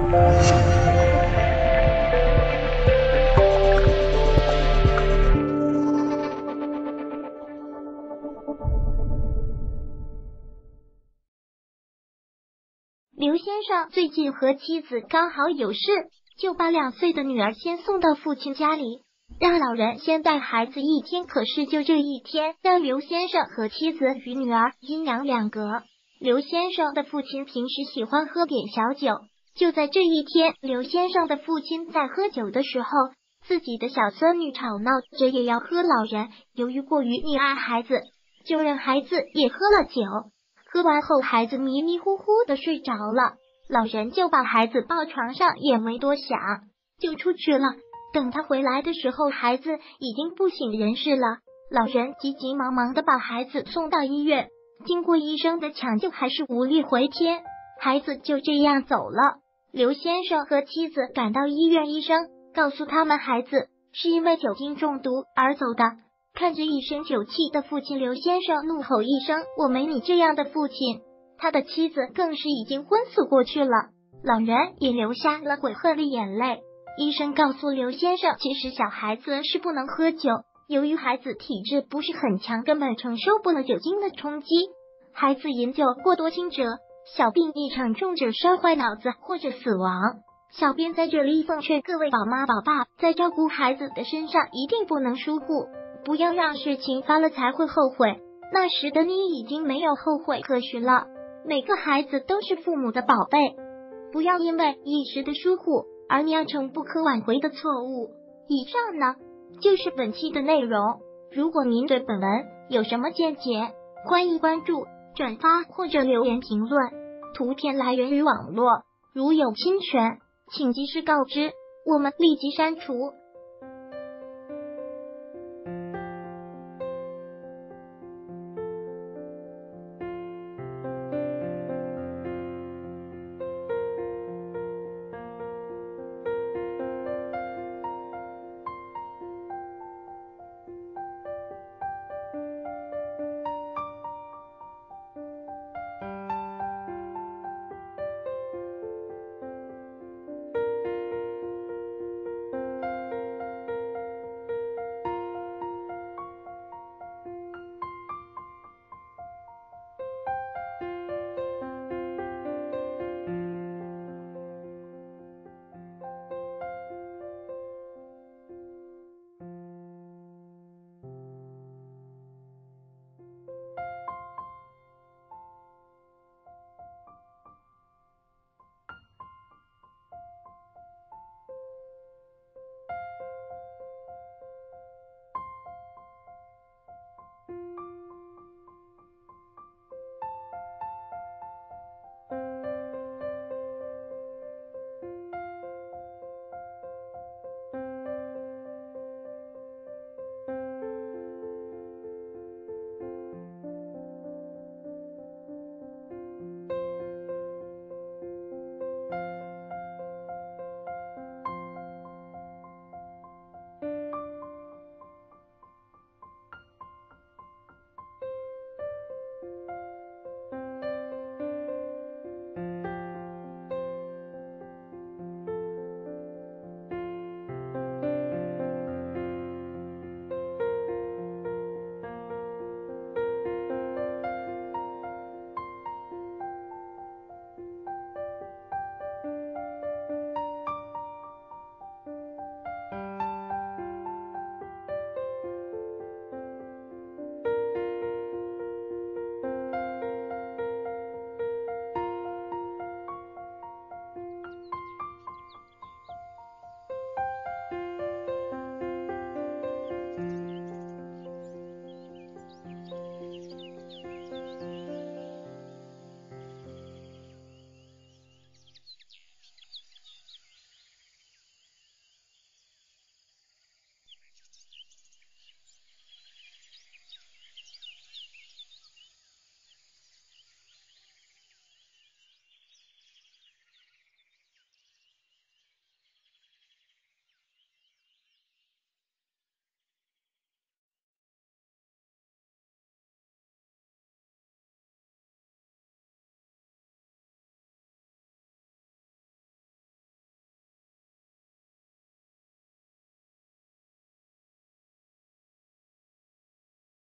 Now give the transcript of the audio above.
刘先生最近和妻子刚好有事，就把2岁的女儿先送到父亲家里，让老人先带孩子1天。可是就这1天，让刘先生和妻子与女儿阴阳两隔。刘先生的父亲平时喜欢喝点小酒，就在这1天，刘先生的父亲在喝酒的时候，自己的小孙女吵闹着也要喝，老人由于过于溺爱孩子，就让孩子也喝了酒。喝完后，孩子迷迷糊糊的睡着了，老人就把孩子抱床上，也没多想就出去了。等他回来的时候，孩子已经不省人事了。老人急急忙忙的把孩子送到医院，经过医生的抢救，还是无力回天，孩子就这样走了。刘先生和妻子赶到医院，医生告诉他们，孩子是因为酒精中毒而走的。看着一身酒气的父亲，刘先生怒吼一声：“我没你这样的父亲！”他的妻子更是已经昏死过去了，老人也流下了悔恨的眼泪。医生告诉刘先生，其实小孩子是不能喝酒，由于孩子体质不是很强，根本承受不了酒精的冲击。孩子饮酒过多轻者小病一场，重者烧坏脑子或者死亡。小编在这里奉劝各位宝妈宝爸，在照顾孩子的身上一定不能疏忽，不要让事情发了才会后悔，那时的你已经没有后悔可许了。每个孩子都是父母的宝贝，不要因为一时的疏忽而酿成不可挽回的错误。以上呢，就是本期的内容。如果您对本文有什么见解，欢迎关注、转发或者留言评论。图片来源于网络，如有侵权，请及时告知，我们立即删除。